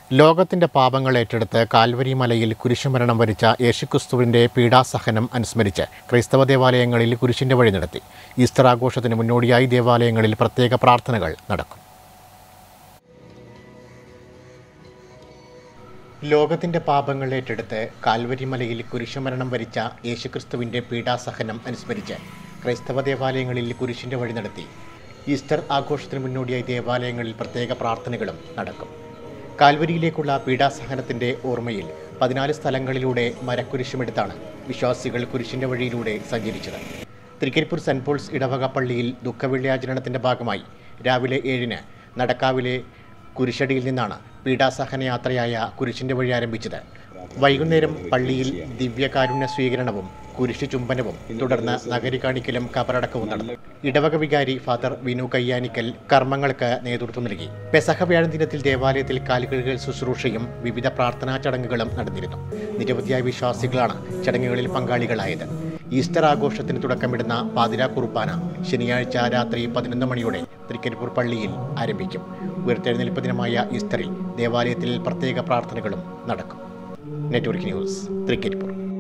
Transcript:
ലോകത്തിന്റെ പാപങ്ങൾ ഏറ്റെടുത്ത് കാൽവരി മലയിൽ കുരിശുമരണം വരിച്ച യേശുക്രിസ്തുവിന്റെ പീഡാസഹനം അനുസ്മരിച്ച് ക്രൈസ്തവ ദേവാലയങ്ങളിൽ കുരിശിന്റെ വഴി നടത്തി. ഈസ്റ്റർ ആഘോഷത്തിന് മുന്നോടിയായി ദേവാലയങ്ങളിൽ പ്രത്യേക പ്രാർത്ഥനകൾ നടക്കും. ലോകത്തിന്റെ പാപങ്ങൾ ഏറ്റെടുത്ത് കാൽവരി മലയിൽ കുരിശുമരണം വരിച്ച യേശുക്രിസ്തുവിന്റെ പീഡാസഹനം അനുസ്മരിച്ച് ക്രൈസ്തവ ദേവാലയങ്ങളിൽ കുരിശിന്റെ വഴി നടത്തി. ഈസ്റ്റർ ആഘോഷത്തിന് മുന്നോടിയായി ദേവാലയങ്ങളിൽ പ്രത്യേക പ്രാർത്ഥനകളും നടക്കും. കാൽവരിയിലേക്കുള്ള പീഡാസഹനത്തിന്റെ ഓർമ്മയിൽ 14 സ്ഥലങ്ങളിലൂടെ മരക്കുരിശുമെടുത്താണ് വിശ്വാസികൾ കുരിശിന്റെ വഴിയിലൂടെ സഞ്ചരിച്ചത്. തൃക്കരിപ്പൂർ സെന്റ് പോൾസ് ഇടവക പള്ളിയിൽ ദുഃഖവെള്ളിയാചരണത്തിന്റെ ഭാഗമായി രാവിലെ 7-ന് നടക്കാവിലെ കുരിശടിയിൽ നിന്നാണ് പീഡാസഹന യാത്രയായ കുരിശിന്റെ വഴി ആരംഭിച്ചത്. വൈകുന്നേരം പള്ളിയിൽ ദിവ്യകാരുണ്യ സ്വീകരണവും കുരിശു ചുംബനവും തുടർന്ന് നഗരി കാണിക്കലും കബറടക്കവും നടന്നു. ഇടവക വികാരി ഫാദർ വിനു കയ്യാനിക്കൽ കർമ്മങ്ങൾക്ക് നേതൃത്വം നൽകി. പെസഹ വ്യാഴം ദിനത്തിൽ ദേവാലയത്തിൽ കാൽകഴുകൽ ശുശ്രൂഷയും വിവിധ പ്രാർത്ഥനാ ചടങ്ങുകളും നടന്നിരുന്നു. നിരവധിയായ വിശ്വാസികളാണ് ചടങ്ങുകളിൽ പങ്കാളികളായത്. ഈസ്റ്റർ ആഘോഷത്തിന് തുടക്കമിടുന്ന പാതിരാ കുർബാന ശനിയാഴ്ച രാത്രി 11 മണിയോടെ തൃക്കരിപ്പൂർ പള്ളിയിൽ ആരംഭിക്കും. ഉയർത്തെഴുന്നേൽപ്പ് ദിനമായ ഈസ്റ്ററിൽ ദേവാലയത്തിൽ പ്രത്യേക പ്രാർത്ഥനകളും നടക്കും. Network news, Trikaripur.